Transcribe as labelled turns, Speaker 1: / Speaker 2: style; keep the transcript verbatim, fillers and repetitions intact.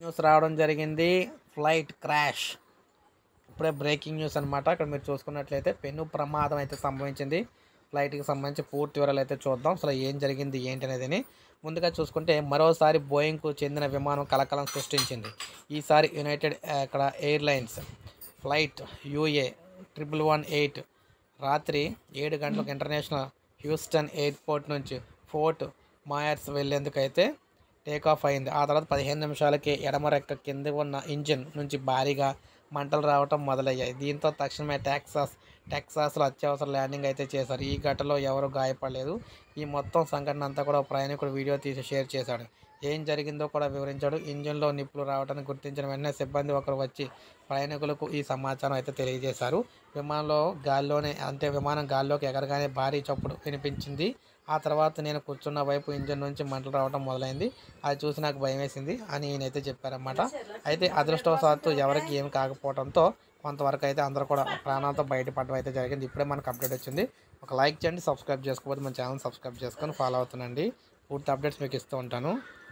Speaker 1: News రావడం జరిగింది. Flight crash. ఇప్పుడే బ్రేకింగ్ న్యూస్ అనమాట. ఇక్కడ మీరు చూసుకున్నట్లయితే పెను ప్రమాదం అయితే సంభవించింది. ఫ్లైట్కి సంబంధించి పూర్తి వివరాలు అయితే చూద్దాం. అసలు ఏం జరిగింది ఏంటి అనేది. ముందుగా చూసుకుంటే మరోసారి బోయింగ్కు చెందిన విమానం కలకలం సృష్టించింది. ఈసారి యునైటెడ్ ఇక్కడ airlines flight UA triple one eight రాత్రి ఏడు గంటలకు ఇంటర్నేషనల్ హ్యూస్టన్ ఎయిర్పోర్ట్ నుంచి ఫోర్ట్ మాయర్స్ వెళ్లేందుకైతే టేకాఫ్ అయింది. ఆ తర్వాత పదిహేను నిమిషాలకి ఎడమ రెక్క కింద ఉన్న ఇంజిన్ నుంచి భారీగా మంటలు రావటం మొదలయ్యాయి. దీంతో తక్షణమే టెక్సాస్ టెక్సాస్లో అత్యవసర ల్యాండింగ్ అయితే చేశారు. ఈ ఘటనలో ఎవరూ గాయపడలేదు. ఈ మొత్తం సంఘటన అంతా కూడా ప్రయాణికుడు వీడియో తీసి షేర్ చేశాడు. ఏం జరిగిందో కూడా వివరించాడు. ఇంజిన్లో నిప్పులు రావడాన్ని గుర్తించిన వెంటనే సిబ్బంది ఒకరు వచ్చి ప్రయాణికులకు ఈ సమాచారం అయితే తెలియజేశారు. విమానంలో గాల్లోనే అంటే విమానం గాల్లోకి ఎగరగానే భారీ చప్పుడు వినిపించింది. ఆ తర్వాత నేను కూర్చున్న వైపు ఇంజిన్ నుంచి మంటలు రావడం మొదలైంది. అది చూసి నాకు భయం వేసింది అని ఈయనైతే చెప్పారన్నమాట. అయితే అదృష్టవశాత్తు ఎవరికి ఏమి కాకపోవడంతో కొంతవరకు అయితే అందరూ కూడా ప్రాణాలతో బయటపడడం అయితే జరిగింది. ఇప్పుడే మనకు అప్డేట్ వచ్చింది. ఒక లైక్ చేయండి, సబ్స్క్రైబ్ చేసుకోకపోతే మన ఛానల్ సబ్స్క్రైబ్ చేసుకొని ఫాలో అవుతుండండి. పూర్తి అప్డేట్స్ మీకు ఇస్తూ ఉంటాను.